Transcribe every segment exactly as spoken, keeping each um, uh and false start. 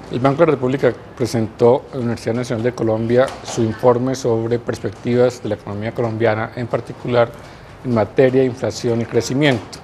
El Banco de la República presentó a la Universidad Nacional de Colombia su informe sobre perspectivas de la economía colombiana, en particular en materia de inflación y crecimiento.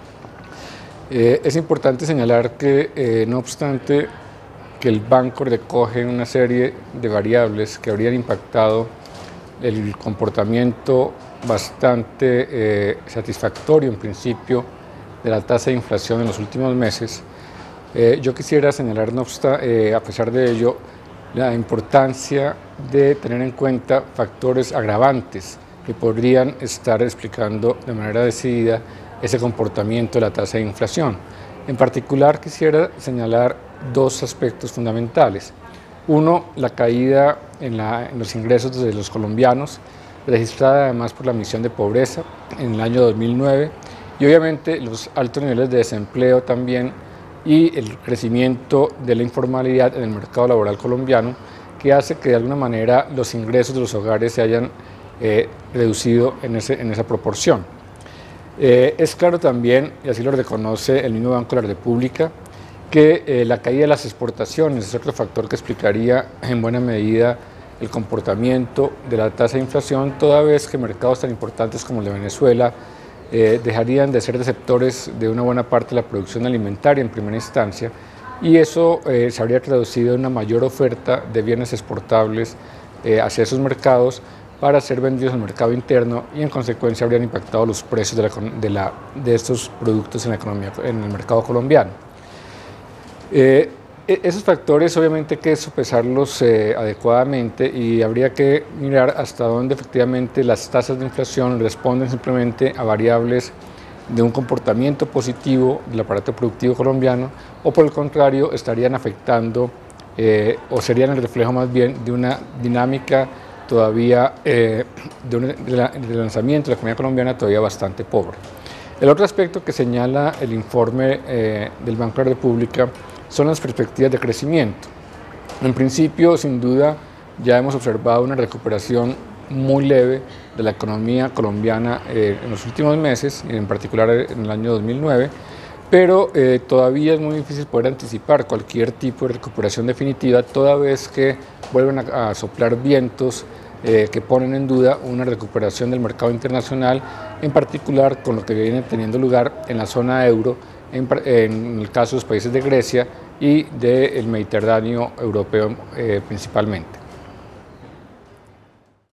Eh, es importante señalar que, eh, no obstante que el banco recoge una serie de variables que habrían impactado el comportamiento bastante eh, satisfactorio en principio de la tasa de inflación en los últimos meses, Eh, yo quisiera señalar, no obstante, eh, a pesar de ello, la importancia de tener en cuenta factores agravantes que podrían estar explicando de manera decidida ese comportamiento de la tasa de inflación. En particular, quisiera señalar dos aspectos fundamentales. Uno, la caída en, la, en los ingresos de los colombianos, registrada además por la medición de pobreza en el año dos mil nueve, y obviamente los altos niveles de desempleo también, y el crecimiento de la informalidad en el mercado laboral colombiano, que hace que de alguna manera los ingresos de los hogares se hayan eh, reducido en, ese, en esa proporción. Eh, es claro también, y así lo reconoce el mismo Banco de la República, que eh, la caída de las exportaciones es otro factor que explicaría en buena medida el comportamiento de la tasa de inflación, toda vez que mercados tan importantes como el de Venezuela Eh, dejarían de ser receptores de una buena parte de la producción alimentaria en primera instancia, y eso eh, se habría traducido en una mayor oferta de bienes exportables eh, hacia esos mercados para ser vendidos al mercado interno, y en consecuencia habrían impactado los precios de, la, de, la, de estos productos en la economía, en el mercado colombiano. Eh, Esos factores obviamente hay que sopesarlos eh, adecuadamente, y habría que mirar hasta dónde efectivamente las tasas de inflación responden simplemente a variables de un comportamiento positivo del aparato productivo colombiano, o por el contrario estarían afectando eh, o serían el reflejo más bien de una dinámica todavía eh, de un relanzamiento de la economía colombiana todavía bastante pobre. El otro aspecto que señala el informe eh, del Banco de la República son las perspectivas de crecimiento. En principio, sin duda, ya hemos observado una recuperación muy leve de la economía colombiana eh, en los últimos meses, en particular en el año dos mil nueve, pero eh, todavía es muy difícil poder anticipar cualquier tipo de recuperación definitiva, toda vez que vuelven a, a soplar vientos eh, que ponen en duda una recuperación del mercado internacional, en particular con lo que viene teniendo lugar en la zona euro, en, en el caso de los países de Grecia y del Mediterráneo europeo eh, principalmente.